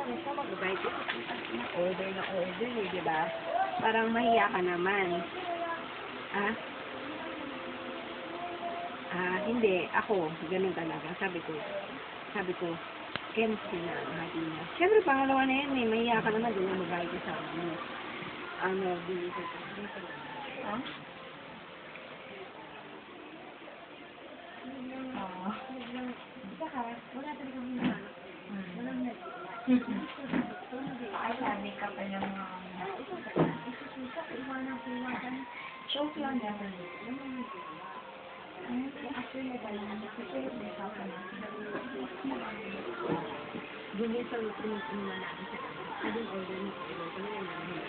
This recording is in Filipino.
gusto mag-bite ko. Order na order eh, di ba? Parang mahiya ka naman. Hindi. Ako, ganun talaga. Sabi ko, Kensi na, mahati na. Siyempre, pangalawa na yan eh. Mahiya ka naman, di na mag-bite ka sa ano. Dito. Wala talaga hinahanap. Walang Ay, sabi ka pa ng mga joke lang naman. Actually, Bumili sa inuman natin sa labas. Sabing order na order. Kami na namin.